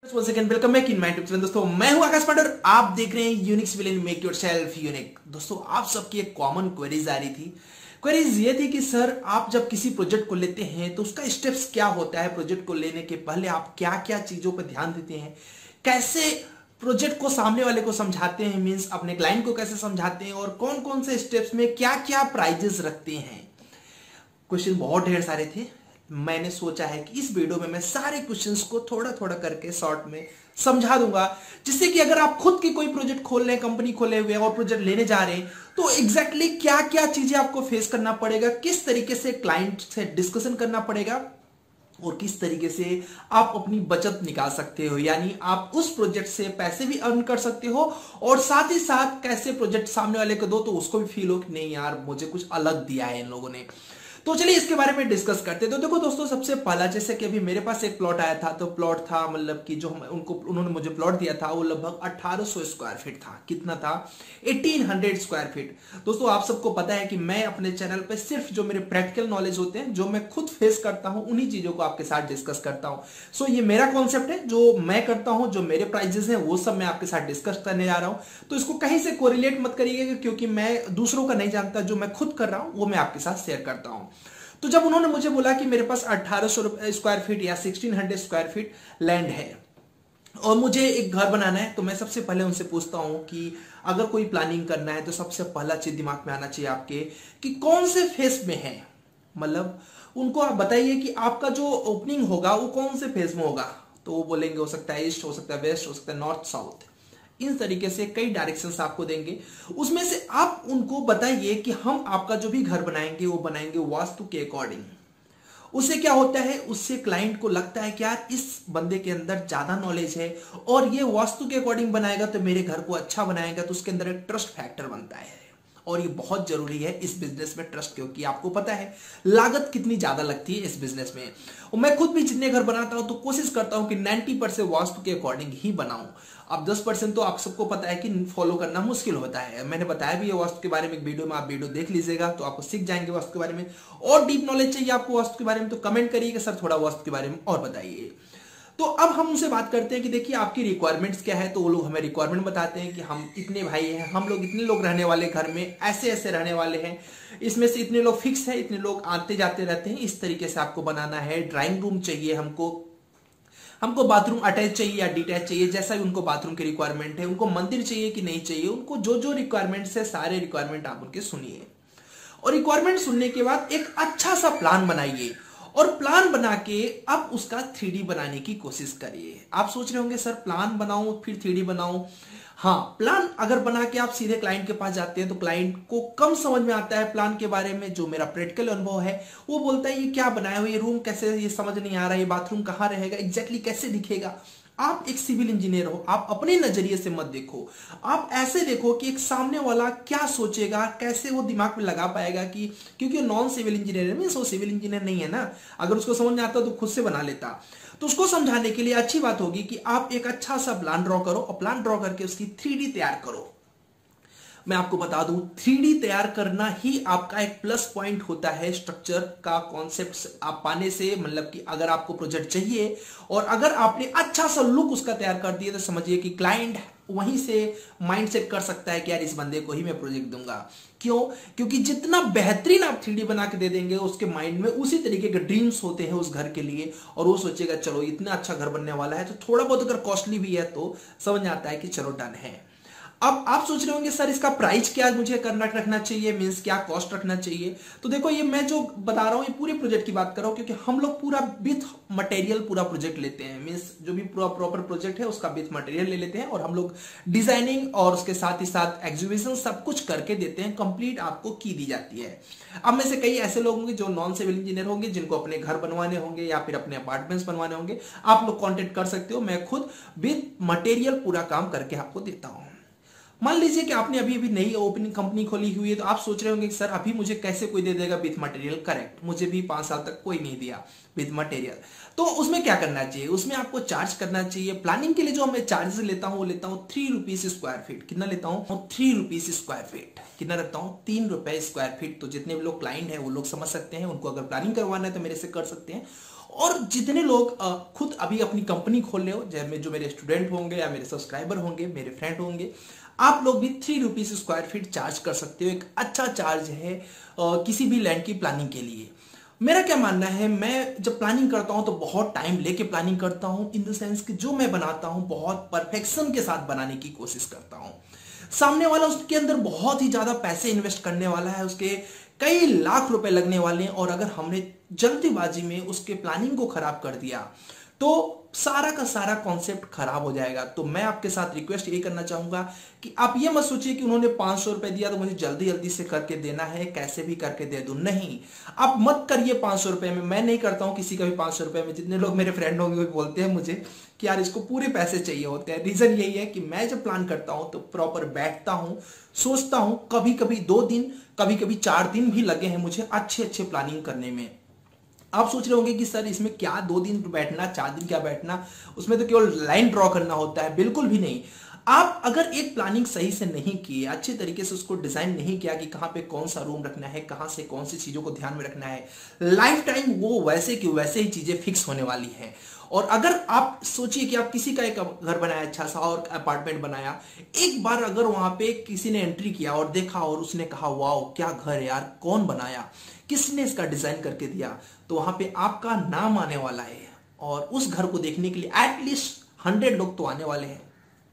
Once again, welcome back in my YouTube channel। दोस्तों मैं हूं आकाश पांडे और आप देख रहे हैं unique civil in make yourself unique. दोस्तों आप सबकी एक कॉमन क्वेरीज आ रही थी। क्वेरीज ये थी कि सर आप जब किसी प्रोजेक्ट को लेते हैं तो उसका स्टेप्स क्या होता है, प्रोजेक्ट को लेने के पहले आप क्या क्या चीजों पर ध्यान देते हैं, कैसे प्रोजेक्ट को सामने वाले को समझाते हैं, मीन्स अपने क्लाइंट को कैसे समझाते हैं और कौन कौन से स्टेप्स में क्या क्या प्राइजेस रखते हैं। क्वेश्चन बहुत ढेर सारे थे। मैंने सोचा है कि इस वीडियो में मैं सारे क्वेश्चंस को थोड़ा थोड़ा करके शॉर्ट में समझा दूंगा, जिससे कि अगर आप खुद की कोई प्रोजेक्ट खोल रहे हैं, कंपनी खोले हुए हैं और प्रोजेक्ट लेने जा रहे हैं तो एग्जैक्टली क्या क्या चीजें आपको फेस करना पड़ेगा, किस तरीके से क्लाइंट से डिस्कशन करना पड़ेगा और किस तरीके से आप अपनी बचत निकाल सकते हो, यानी आप उस प्रोजेक्ट से पैसे भी अर्न कर सकते हो और साथ ही साथ कैसे प्रोजेक्ट सामने वाले को दो तो उसको भी फील हो कि नहीं यार मुझे कुछ अलग दिया है इन लोगों ने। तो चलिए इसके बारे में डिस्कस करते हैं। तो देखो दोस्तों, सबसे पहला जैसे कि अभी मेरे पास एक प्लॉट आया था, तो प्लॉट था मतलब कि जो उन्होंने मुझे प्लॉट दिया था वो लगभग 1800 स्क्वायर फीट था। कितना था? 1800 स्क्वायर फीट। दोस्तों आप सबको पता है कि मैं अपने चैनल पे सिर्फ जो मेरे प्रैक्टिकल नॉलेज होते हैं, जो मैं खुद फेस करता हूं, उन्हीं चीजों को आपके साथ डिस्कस करता हूं। सो ये मेरा कॉन्सेप्ट है, जो मैं करता हूं, जो मेरे प्राइजेस हैं वो सब मैं आपके साथ डिस्कस करने जा रहा हूं। तो इसको कहीं से कोरिलेट मत करिएगा, क्योंकि मैं दूसरों का नहीं जानता, जो मैं खुद कर रहा हूं वो मैं आपके साथ शेयर करता हूं। तो जब उन्होंने मुझे बोला कि मेरे पास 1800 स्क्वायर फीट या 1600 स्क्वायर फीट लैंड है और मुझे एक घर बनाना है, तो मैं सबसे पहले उनसे पूछता हूं कि अगर कोई प्लानिंग करना है तो सबसे पहला चीज दिमाग में आना चाहिए आपके कि कौन से फेस में है। मतलब उनको आप बताइए कि आपका जो ओपनिंग होगा वो कौन से फेस में होगा। तो वो बोलेंगे हो सकता है ईस्ट, हो सकता है वेस्ट, हो सकता है नॉर्थ, साउथ। इन तरीके से कई डायरेक्शंस आपको देंगे। उसमें से आप उनको बताइए कि हम आपका जो भी घर बनाएंगे वो बनाएंगे वास्तु के अकॉर्डिंग। उससे क्या होता है, उससे क्लाइंट को लगता है कि यार इस बंदे के अंदर ज्यादा नॉलेज है और ये वास्तु के अकॉर्डिंग बनाएगा तो मेरे घर को अच्छा बनाएगा, तो उसके अंदर एक ट्रस्ट फैक्टर बनता है। और ये बहुत जरूरी है इस बिजनेस में ट्रस्ट, क्योंकि आपको पता है लागत कितनी ज्यादा लगती है इस बिजनेस में। और मैं खुद भी जितने घर बनाता हूं तो कोशिश करता हूं कि 90% वास्तु के अकॉर्डिंग ही बनाऊं। अब 10% तो आप सबको पता है कि फॉलो करना मुश्किल होता है। मैंने बताया भी है वास्तु के बारे में एक वीडियो में, आप वीडियो देख लीजिएगा तो आपको सीख जाएंगे वास्तु के बारे में। और डीप नॉलेज चाहिए आपको वास्तु के बारे में तो कमेंट करिए कि सर थोड़ा वास्तु के बारे में और बताइए। तो अब हम उनसे बात करते हैं कि देखिए आपकी रिक्वायरमेंट्स क्या है। तो वो लोग हमें रिक्वायरमेंट बताते हैं कि हम इतने भाई हैं, हम लोग इतने लोग रहने वाले घर में, ऐसे ऐसे रहने वाले हैं, इसमें से इतने लोग फिक्स है, इतने लोग आते जाते रहते हैं, इस तरीके से आपको बनाना है। ड्राइंग रूम चाहिए हमको बाथरूम अटैच चाहिए या डिटैच चाहिए, जैसा भी उनको बाथरूम की रिक्वायरमेंट है। उनको मंदिर चाहिए कि नहीं चाहिए, उनको जो जो रिक्वायरमेंट्स है सारे रिक्वायरमेंट आप उनके सुनिए और रिक्वायरमेंट सुनने के बाद एक अच्छा सा प्लान बनाइए और प्लान बना के अब उसका 3D बनाने की कोशिश करिए। आप सोच रहे होंगे सर प्लान बनाऊं फिर 3D बनाऊं। हाँ, प्लान अगर बना के आप सीधे क्लाइंट के पास जाते हैं तो क्लाइंट को कम समझ में आता है प्लान के बारे में। जो मेरा प्रैक्टिकल अनुभव है वो बोलता है ये क्या बनाया हो, ये रूम कैसे, ये समझ नहीं आ रहा, ये बाथरूम कहाँ रहेगा, एग्जैक्टली कैसे दिखेगा। आप एक सिविल इंजीनियर हो, आप अपने नजरिए से मत देखो, आप ऐसे देखो कि एक सामने वाला क्या सोचेगा, कैसे वो दिमाग में लगा पाएगा कि, क्योंकि नॉन सिविल इंजीनियर है, मीन्स वो सिविल इंजीनियर नहीं है ना। अगर उसको समझ में आता तो खुद से बना लेता। तो उसको समझाने के लिए अच्छी बात होगी कि आप एक अच्छा सा प्लान ड्रॉ करो और प्लान ड्रॉ करके उसकी 3D तैयार करो। मैं आपको बता दूं 3D तैयार करना ही आपका एक प्लस पॉइंट होता है स्ट्रक्चर का कॉन्सेप्ट आप पाने से। मतलब कि अगर आपको प्रोजेक्ट चाहिए और अगर आपने अच्छा सा लुक उसका तैयार कर दिया तो समझिए कि क्लाइंट वहीं से माइंड सेट कर सकता है कि यार इस बंदे को ही मैं प्रोजेक्ट दूंगा। क्यों? क्योंकि जितना बेहतरीन आप 3D बना के दे देंगे उसके माइंड में उसी तरीके के ड्रीम्स होते हैं उस घर के लिए और वो सोचेगा चलो इतना अच्छा घर बनने वाला है, तो थोड़ा बहुत अगर कॉस्टली भी है तो समझ में आता है कि चलो डन है। अब आप सोच रहे होंगे सर इसका प्राइस क्या मुझे करना रखना चाहिए, मींस क्या कॉस्ट रखना चाहिए। तो देखो ये मैं जो बता रहा हूं ये पूरे प्रोजेक्ट की बात कर रहा हूं, क्योंकि हम लोग पूरा विथ मटेरियल पूरा प्रोजेक्ट लेते हैं। मींस जो भी पूरा प्रॉपर प्रोजेक्ट है उसका विथ मटेरियल ले लेते हैं और हम लोग डिजाइनिंग और उसके साथ ही साथ एग्जीबिशन सब कुछ करके देते हैं, कंप्लीट आपको की दी जाती है। अब में से कई ऐसे लोग होंगे जो नॉन सिविल इंजीनियर होंगे, जिनको अपने घर बनवाने होंगे या फिर अपने अपार्टमेंट्स बनवाने होंगे, आप लोग कॉन्टेक्ट कर सकते हो। मैं खुद विथ मटेरियल पूरा काम करके आपको देता हूं। मान लीजिए कि आपने अभी अभी नई ओपनिंग कंपनी खोली हुई है, तो आप सोच रहे होंगे कि सर अभी मुझे कैसे कोई दे देगा विथ मटेरियल। करेक्ट, मुझे भी 5 साल तक कोई नहीं दिया विथ मटेरियल। तो उसमें क्या करना चाहिए, उसमें आपको चार्ज करना चाहिए। प्लानिंग के लिए जो मैं चार्जेस लेता हूं वो लेता हूं 3 रुपीज स्क्वायर फीट। कितना लेता हूं? 3 रुपीज स्क्वायर फीट। कितना रखता हूं? 3 रुपए स्क्वायर फीट। तो जितने भी लोग क्लाइंट है वो लोग समझ सकते हैं, उनको अगर प्लानिंग करवाना है तो मेरे से कर सकते हैं। और जितने लोग खुद अभी अपनी कंपनी खोल रहे हो, जैसे जो मेरे स्टूडेंट होंगे या मेरे सब्सक्राइबर होंगे, मेरे फ्रेंड होंगे, आप लोग भी 3 रुपीज स्क्वायर फीट चार्ज कर सकते हो। एक अच्छा चार्ज है किसी भी लैंड की प्लानिंग के लिए। मेरा क्या मानना है, मैं जब प्लानिंग करता हूं तो बहुत टाइम लेके प्लानिंग करता हूं, इन द सेंस कि जो मैं बनाता हूं बहुत परफेक्शन के साथ बनाने की कोशिश करता हूं। सामने वाला उसके अंदर बहुत ही ज्यादा पैसे इन्वेस्ट करने वाला है, उसके कई लाख रुपए लगने वाले हैं, और अगर हमने जल्दीबाजी में उसके प्लानिंग को खराब कर दिया तो सारा का सारा कॉन्सेप्ट खराब हो जाएगा। तो मैं आपके साथ रिक्वेस्ट ये करना चाहूंगा कि आप ये मत सोचिए कि उन्होंने 500 रुपए दिया तो मुझे जल्दी जल्दी से करके देना है, कैसे भी करके दे दूं। नहीं, आप मत करिए 500 रुपए में। मैं नहीं करता हूं किसी का भी 500 रुपए में। जितने लोग मेरे फ्रेंड होंगे वो बोलते हैं मुझे कि यार इसको पूरे पैसे चाहिए होते हैं। रीजन यही है कि मैं जब प्लान करता हूं तो प्रॉपर बैठता हूं, सोचता हूं। कभी कभी 2 दिन, कभी कभी 4 दिन भी लगे हैं मुझे अच्छे प्लानिंग करने में। आप सोच रहे होंगे कि सर इसमें क्या 2 दिन बैठना, 4 दिन क्या बैठना, उसमें तो केवल लाइन ड्रॉ करना होता है। बिल्कुल भी नहीं। आप अगर एक प्लानिंग सही से नहीं किए, अच्छे तरीके से उसको डिजाइन नहीं किया कि कहां पे कौन सा रूम रखना है, कहां से कौन सी चीजों को ध्यान में रखना है, लाइफ टाइम वो वैसे की वैसे ही चीजें फिक्स होने वाली हैं। और अगर आप सोचिए कि आप किसी का एक घर बनाया अच्छा सा और अपार्टमेंट बनाया, एक बार अगर वहां पे किसी ने एंट्री किया और देखा और उसने कहा वाओ क्या घर है यार, कौन बनाया, किसने इसका डिजाइन करके दिया, तो वहां पे आपका नाम आने वाला है। और उस घर को देखने के लिए एटलीस्ट 100 लोग तो आने वाले हैं।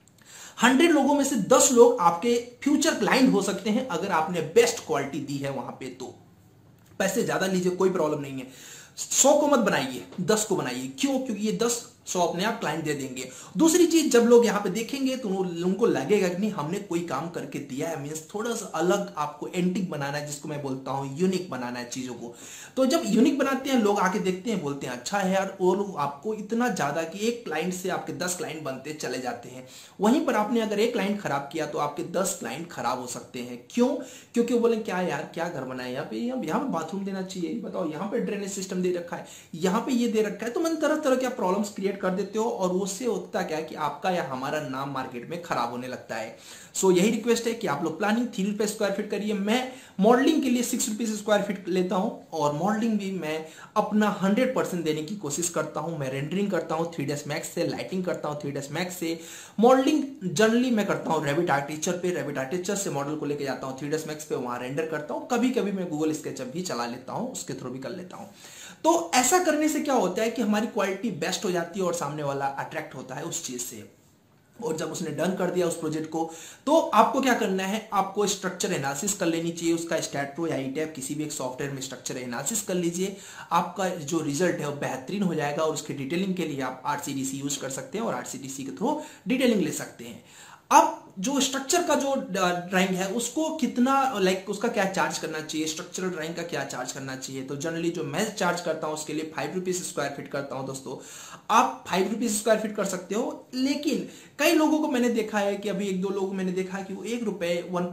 100 लोगों में से 10 लोग आपके फ्यूचर क्लाइंट हो सकते हैं अगर आपने बेस्ट क्वालिटी दी है वहां पे। तो पैसे ज्यादा लीजिए, कोई प्रॉब्लम नहीं है। 100 को मत बनाइए, 10 को बनाइए। क्यों? क्योंकि ये 10 100 अपने आप क्लाइंट दे देंगे। दूसरी चीज, जब लोग यहां पे देखेंगे तो उनको लगेगा कि नहीं हमने कोई काम करके दिया है, मींस थोड़ा सा अलग आपको एंटिक बनाना है, जिसको मैं बोलता हूं यूनिक बनाना है चीजों को। तो जब यूनिक बनाते हैं लोग आके देखते हैं, बोलते हैं अच्छा है यार, और आपको इतना ज्यादा कि एक क्लाइंट से आपके 10 क्लाइंट बनते चले जाते हैं। वहीं पर आपने अगर एक क्लाइंट खराब किया तो आपके 10 क्लाइंट खराब हो सकते हैं। क्यों? क्योंकि वो बोले क्या यार क्या घर बनाया, यहाँ पे बाथरूम देना चाहिए, बताओ यहाँ पे ड्रेनेज सिस्टम दे रखा है, यहाँ पे ये दे रखा है। तो मैंने तरह तरह के प्रॉब्लम्स क्रिएट कर देते हो, और उससे होता क्या है कि आपका या हमारा नाम मार्केट में खराब होने लगता है। सो यही रिक्वेस्ट है कि आप लोग प्लानिंग 3 रुपए स्क्वायर फीट करिए। मैं मॉडलिंग के लिए 6 रुपीज स्क्वायर फीट लेता हूं, और मॉडलिंग भी मैं अपना 100% देने की कोशिश करता हूं। मैं रेंडरिंग करता हूं 3ds Max से, लाइटिंग करता हूं 3ds Max से, मॉडलिंग जनरली मैं करता हूं Revit आर्किटेक्चर पे, Revit आर्किटेक्चर से मॉडल को लेके जाता हूं 3ds Max पे, वहां रेंडर करता हूं। कभी कभी मैं गूगल स्केचअप भी चला लेता हूं, उसके थ्रू भी कर लेता हूं। तो ऐसा करने से क्या होता है कि हमारी क्वालिटी बेस्ट हो जाती है और सामने वाला अट्रैक्ट होता है उस चीज से। और जब उसने डन कर दिया उस प्रोजेक्ट को, तो आपको क्या करना है, आपको स्ट्रक्चर एनालिसिस कर लेनी चाहिए उसका। स्टैट्रो या ईटैप किसी भी एक सॉफ्टवेयर में स्ट्रक्चर एनालिसिस कर लीजिए, आपका जो रिजल्ट है वो बेहतरीन हो जाएगा। और उसकी डिटेलिंग के लिए आप आरसीडीसी यूज कर सकते हैं और आरसीडीसी के थ्रू डिटेलिंग ले सकते हैं। अब जो स्ट्रक्चर का जो ड्राइंग है उसको कितना उसका क्या चार्ज करना चाहिए, स्ट्रक्चरल ड्राइंग का क्या चार्ज करना चाहिए, तो जनरली जो मैं चार्ज करता हूं उसके लिए 5 रुपीज स्क्वायर फीट करता हूं। दोस्तों आप 5 रुपीज स्क्वायर फीट कर सकते हो, लेकिन कई लोगों को मैंने देखा है कि अभी 1-2 लोग मैंने देखा है कि वो 1 रुपए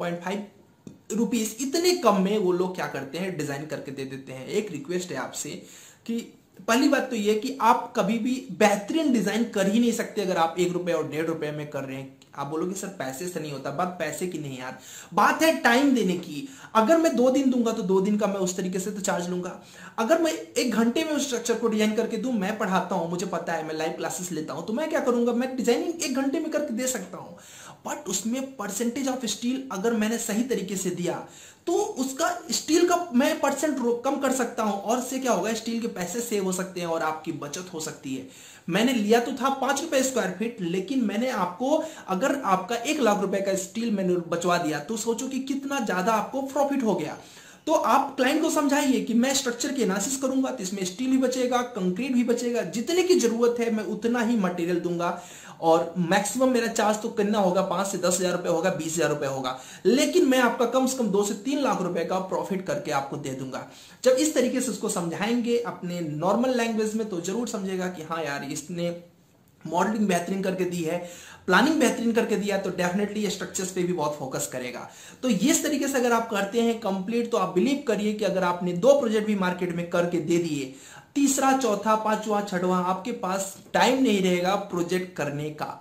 1.5 रुपीज इतने कम में वो लोग क्या करते हैं, डिजाइन करके दे देते हैं। एक रिक्वेस्ट है आपसे कि पहली बात तो ये कि आप कभी भी बेहतरीन डिजाइन कर ही नहीं सकते अगर आप 1 रुपए और 1.5 रुपए में कर रहे हैं। आप बोलोगे सर पैसे से नहीं होता, बात पैसे की नहीं यार, बात है टाइम देने की। अगर मैं 2 दिन दूंगा तो 2 दिन का मैं उस तरीके से तो चार्ज लूंगा। अगर मैं 1 घंटे में उस स्ट्रक्चर को डिजाइन करके दूं, मैं पढ़ाता हूं, मुझे पता है, मैं लाइव क्लासेस लेता हूं, तो मैं क्या करूंगा, मैं डिजाइनिंग 1 घंटे में करके दे सकता हूं। बट उसमें परसेंटेज ऑफ स्टील अगर मैंने सही तरीके से दिया तो उसका स्टील का मैं परसेंट कम कर सकता हूं, और इससे क्या होगा, स्टील के पैसे सेव हो सकते हैं और आपकी बचत हो सकती है। मैंने लिया तो था 5 रुपए स्क्वायर फीट, लेकिन मैंने आपको अगर आपका 1 लाख रुपए का स्टील मैंने बचवा दिया तो सोचो कि कितना ज्यादा आपको प्रॉफिट हो गया। तो आप क्लाइंट को समझाइए कि मैं स्ट्रक्चर की एनालिसिस करूंगा तो इसमें स्टील भी बचेगा, कंक्रीट भी बचेगा, जितने की जरूरत है मैं उतना ही मटेरियल दूंगा, और मैक्सिमम मेरा चार्ज तो करना होगा 5 से 10 हजार रुपए होगा, 20 हजार रुपए होगा, लेकिन मैं आपका कम से कम 2 से 3 लाख रुपए का प्रॉफिट करके आपको दे दूंगा। जब इस तरीके से उसको समझाएंगे अपने नॉर्मल लैंग्वेज में तो जरूर समझेगा कि हाँ यार इसने मॉडलिंग बेहतरीन करके दी है, प्लानिंग बेहतरीन करके दिया, तो डेफिनेटली स्ट्रक्चर्स पे भी बहुत फोकस करेगा। तो इस तरीके से अगर आप करते हैं कंप्लीट, तो आप बिलीव करिए कि अगर आपने 2 प्रोजेक्ट भी मार्केट में करके दे दिए, तीसरा, चौथा, 5वां, 6वां आपके पास टाइम नहीं रहेगा प्रोजेक्ट करने का।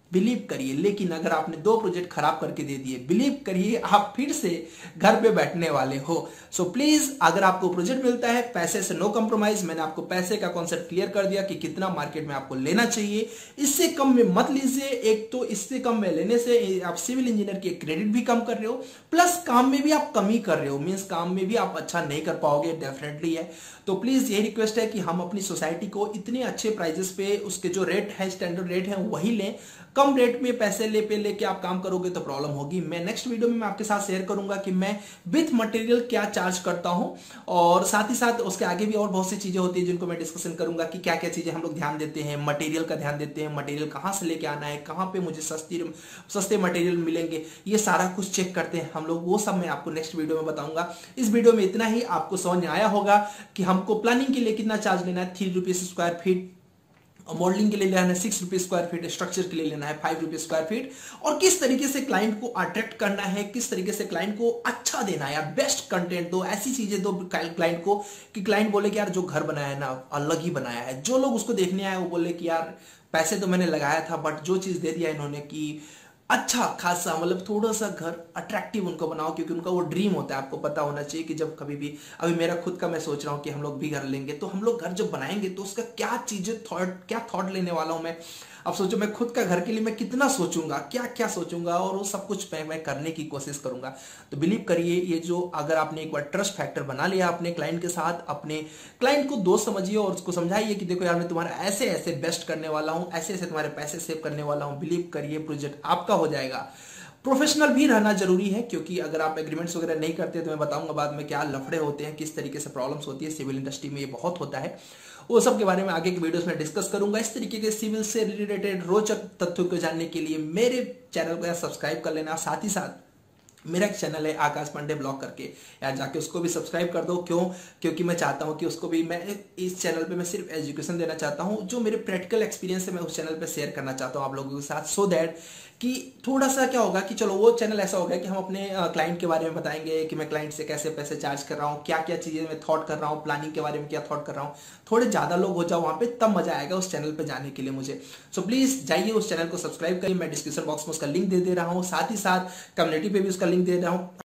बिलीव करिए। लेकिन अगर आपने 2 प्रोजेक्ट खराब करके दे दिए, बिलीव करिए आप फिर से घर पे बैठने वाले हो। सो प्लीज अगर आपको प्रोजेक्ट मिलता है, पैसे से नो कॉम्प्रोमाइज। मैंने आपको पैसे का कॉन्सेप्ट क्लियर कर दिया कि कितना मार्केट में आपको लेना चाहिए। इससे कम में मत लीजिए। एक तो इससे कम में लेने से आप सिविल इंजीनियर की क्रेडिट भी कम कर रहे हो, प्लस काम में भी आप कमी कर रहे हो, मीन्स काम में भी आप अच्छा नहीं कर पाओगे, डेफिनेटली है। तो प्लीज ये रिक्वेस्ट है कि हम अपनी सोसाइटी को इतने अच्छे प्राइजेस पे उसके जो रेट है, स्टैंडर्ड रेट है, वही लें। कम रेट में पैसे लेके आप काम करोगे तो प्रॉब्लम होगी। मैं नेक्स्ट वीडियो में मैं आपके साथ शेयर करूंगा कि मैं विथ मटेरियल क्या चार्ज करता हूं, और साथ ही साथ उसके आगे भी और बहुत सी चीजें होती है जिनको मैं डिस्कशन करूंगा कि क्या क्या चीजें हम लोग ध्यान देते हैं। मटेरियल का ध्यान देते हैं, मटेरियल कहां से लेके आना है, कहां पे मुझे सस्ते मटेरियल मिलेंगे, ये सारा कुछ चेक करते हैं हम लोग। वो सब मैं आपको नेक्स्ट वीडियो में बताऊंगा। इस वीडियो में इतना ही। आपको समझ में आया होगा कि हमको प्लानिंग के लिए कितना चार्ज लेना है, 3 रुपीज स्क्वायर फीट, मॉडलिंग के लिए लेना है 6 रुपीज स्क्वायर फीट, स्ट्रक्चर के लिए लेना है 5 रुपीज स्क्वायर फीट, और किस तरीके से क्लाइंट को अट्रैक्ट करना है, किस तरीके से क्लाइंट को अच्छा देना है, यार बेस्ट कंटेंट दो, ऐसी चीजें दो क्लाइंट को कि क्लाइंट बोले कि यार जो घर बनाया है ना अलग ही बनाया है। जो लोग उसको देखने आए वो बोले कि यार पैसे तो मैंने लगाया था, बट जो चीज दे दिया इन्होंने कि अच्छा खासा, मतलब थोड़ा सा घर अट्रैक्टिव उनको बनाओ, क्योंकि उनका वो ड्रीम होता है। आपको पता होना चाहिए कि जब कभी भी, अभी मेरा खुद का मैं सोच रहा हूँ कि हम लोग भी घर लेंगे, तो हम लोग घर जब बनाएंगे तो उसका क्या चीजें क्या थॉट लेने वाला हूं मैं। अब सोचो मैं खुद का घर के लिए मैं कितना सोचूंगा, क्या क्या सोचूंगा, और वो सब कुछ मैं करने की कोशिश करूंगा। तो बिलीव करिए, ये जो अगर आपने एक बार ट्रस्ट फैक्टर बना लिया अपने क्लाइंट के साथ, अपने क्लाइंट को दोस्त समझिए और उसको समझाइए कि देखो यार मैं तुम्हारा ऐसे ऐसे बेस्ट करने वाला हूं, ऐसे ऐसे तुम्हारे पैसे सेव करने वाला हूं, बिलीव करिए प्रोजेक्ट आपका हो जाएगा। प्रोफेशनल भी रहना जरूरी है, क्योंकि अगर आप एग्रीमेंट्स वगैरह नहीं करते तो मैं बताऊंगा बाद में क्या लफड़े होते हैं, किस तरीके से प्रॉब्लम्स होती है सिविल इंडस्ट्री में, ये बहुत होता है। वो सब के बारे में आगे के वीडियोस में डिस्कस करूंगा। इस तरीके के सिविल से रिलेटेड रोचक तथ्यों को जानने के लिए मेरे चैनल को सब्सक्राइब कर लेना। साथ ही साथ मेरा एक चैनल है आकाश पांडे ब्लॉग करके, यार जाके उसको भी सब्सक्राइब कर दो। क्यों? क्योंकि मैं चाहता हूं कि उसको भी, मैं इस चैनल पे मैं सिर्फ एजुकेशन देना चाहता हूं, जो मेरे प्रैक्टिकल एक्सपीरियंस है मैं उस चैनल पे शेयर करना चाहता हूं आप लोगों के साथ, सो दैट कि थोड़ा सा क्या होगा कि चलो वो चैनल ऐसा होगा कि हम अपने क्लाइंट के बारे में बताएंगे कि मैं क्लाइंट से कैसे पैसे चार्ज कर रहा हूँ, क्या क्या चीजें मैं थॉट कर रहा हूँ, प्लानिंग के बारे में क्या थॉट कर रहा हूँ। थोड़े ज्यादा लोग हो जाओ वहां पे, तब मजा आएगा उस चैनल पे जाने के लिए मुझे। सो प्लीज जाइए उस चैनल को सब्सक्राइब करिए। मैं डिस्क्रिप्शन बॉक्स में उसका लिंक दे रहा हूँ, साथ ही साथ कम्युनिटी पे भी उसका लिंक दे रहा हूँ।